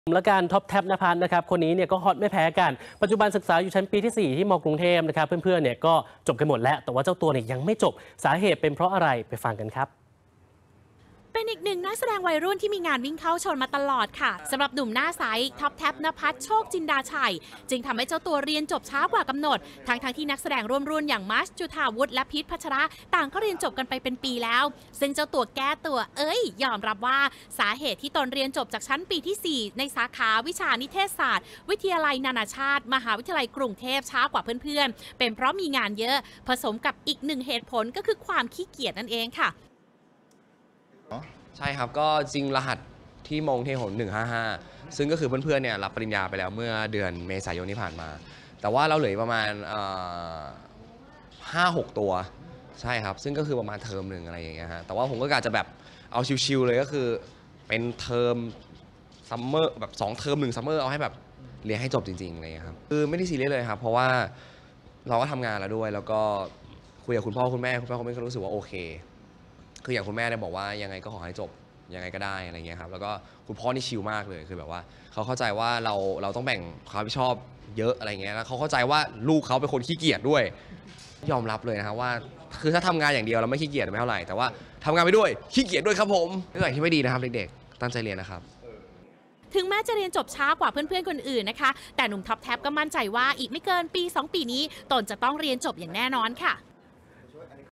และการท็อปแท็บณภัสนะครับคนนี้เนี่ยก็ฮอตไม่แพ้กันปัจจุบันศึกษาอยู่ชั้นปีที่ 4 ที่ม.กรุงเทพนะครับเพื่อนๆเนี่ยก็จบกันหมดแล้วแต่ว่าเจ้าตัวเนี่ยยังไม่จบสาเหตุเป็นเพราะอะไรไปฟังกันครับเป็นอีกหนึ่งนักแสดงวัยรุ่นที่มีงานวิ่งเข้าชนมาตลอดค่ะสำหรับหนุ่มหน้าใสท็อปแท็บณภัสโชคจินดาชัยจึงทำให้เจ้าตัวเรียนจบช้ากว่ากำหนดทั้งที่นักแสดงร่วมรุ่นอย่างมาร์ชจุธาวุฒิและพีทพัชระต่างก็เรียนจบกันไปเป็นปีแล้วซึ่งเจ้าตัวแก้ตัวยอมรับว่าสาเหตุที่ตนเรียนจบจากชั้นปีที่ 4ในสาขาวิชานิเทศศาสตร์วิทยาลัยนานาชาติมหาวิทยาลัยกรุงเทพช้ากว่าเพื่อนๆเป็นเพราะมีงานเยอะผสมกับอีกหนึ่งเหตุผลก็คือความขี้เกียจนั่นเองค่ะใช่ครับก็จริงรหัสที่มงเทหน155ซึ่งก็คือเพื่อนๆเนี่ยรับปริญญาไปแล้วเมื่อเดือนเมษายนที่ผ่านมาแต่ว่าเราเหลือประมาณ5-6 ตัวใช่ครับซึ่งก็คือประมาณเทอมหนึ่งอะไรอย่างเงี้ยฮะแต่ว่าผมก็กะจะแบบเอาชิวๆเลยก็คือเป็นเทอมซัมเมอร์แบบ2 เทอม1 ซัมเมอร์เอาให้แบบเรียนให้จบจริงๆอะไรอย่างเงี้ยครับคือไม่ได้ซีเรียสเลยครับเพราะว่าเราก็ทำงานแล้วด้วยแล้วก็คุยกับคุณพ่อคุณแม่ก็รู้สึกว่าโอเคคืออย่างคุณแม่เนี่ยบอกว่ายังไงก็ขอให้จบยังไงก็ได้อะไรเงี้ยครับแล้วก็คุณพ่อนี่ชิลมากเลยคือแบบว่าเขาเข้าใจว่าเราต้องแบ่งความรับผิดชอบเยอะอะไรเงี้ยแล้วเขาเข้าใจว่าลูกเขาเป็นคนขี้เกียจด้วยยอมรับเลยนะครับว่าคือถ้าทำงานอย่างเดียวเราไม่ขี้เกียจไม่เท่าไหร่แต่ว่าทำงานไปด้วยขี้เกียจด้วยครับผมเป็นสิ่งที่ไม่ดีนะครับเด็กๆตั้งใจเรียนนะครับถึงแม้จะเรียนจบช้ากว่าเพื่อนๆคนอื่นนะคะแต่หนุ่มท็อปแท็บก็มั่นใจว่าอีกไม่เกินปี 2 ปีนี้ตนจะต้องเรียนจบอย่างแน่นอนค่ะ